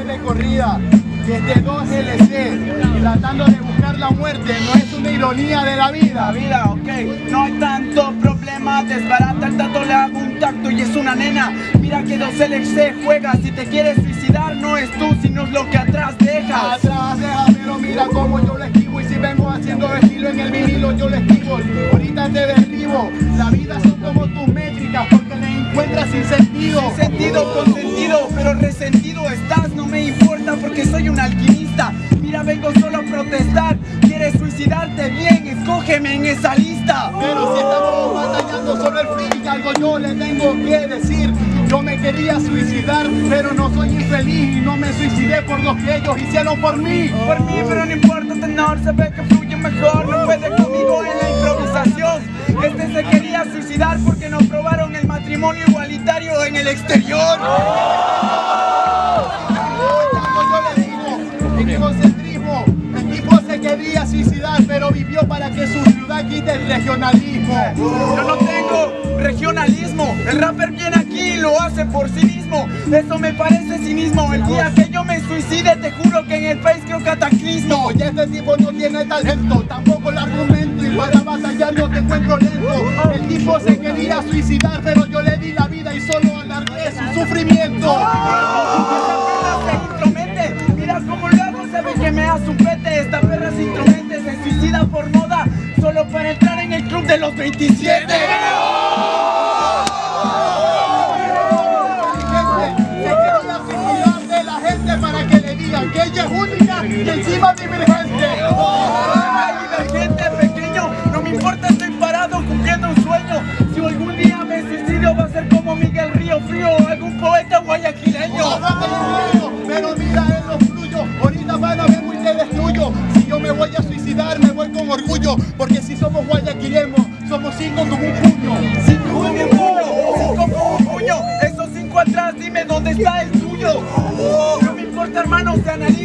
de corrida desde 2LC, tratando de buscar la muerte. No es una ironía de la vida. La vida, ok, no hay tanto problema. Desbarata el tato, le hago un tacto y es una nena. Mira que 2LC juega, si te quieres suicidar no es tú, sino es lo que atrás dejas. Atrás deja, pero mira cómo yo lo esquivo. Y si vengo haciendo estilo en el vinilo, yo lo esquivo. Ahorita te derribo. La vida son como tus métricas, porque le encuentras sin sentido. Sin sentido, con sentido, pero resentido estás. No me importa porque soy un alquimista. Mira, vengo solo a protestar. ¿Quieres suicidarte? Bien, escógeme en esa lista. Pero si estamos batallando sobre el free, algo yo le tengo que decir. Yo me quería suicidar, pero no soy infeliz. Y no me suicidé por lo que ellos hicieron por mí. Por mí, pero no importa, tenor, se ve que fluye mejor. No puede conmigo en la improvisación. Este se quería suicidar porque no probaron el matrimonio igualitario en el exterior. Egocentrismo. El tipo se quería suicidar, pero vivió para que su ciudad quite el regionalismo. Yo no tengo regionalismo. El rapper viene aquí y lo hace por sí mismo. Eso me parece cinismo. El día que yo me suicide, te juro que en el país creo cataclismo. Y este tipo no tiene talento, tampoco el argumento. Y para batallar no te encuentro lento. El tipo se quería suicidar, pero yo le di la vida y solo alargué su sufrimiento. Mira cómo lo hago, sabe que me hace un pete. Esta perra se intromete, se suicida por moda, solo para entrar en el club de los 27. Para que le digan que ella es única y encima divergente. Divergente, pequeño, no me importa, estoy parado cumpliendo un sueño. Si algún día me suicidio va a ser como Miguel Río Frío o algún poeta guayaquileño. Pero mira en lo fluyo, ahorita van a ver muy te destruyo. Si yo me voy a suicidar me voy con orgullo, porque si somos guayaquileños somos 5 con un puño. 5 con un puño, 5 con un puño. Esos 5 atrás, dime dónde está el tuyo. No me importa, hermano, se analiza.